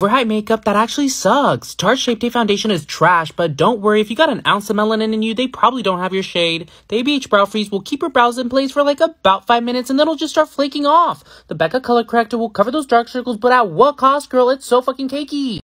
Overhyped makeup that actually sucks. Tarte Shape Tape Foundation is trash, but don't worry, if you got an ounce of melanin in you, they probably don't have your shade. The ABH Brow Freeze will keep your brows in place for like about 5 minutes and then it'll just start flaking off. The Becca Color Corrector will cover those dark circles, but at what cost, girl? It's so fucking cakey.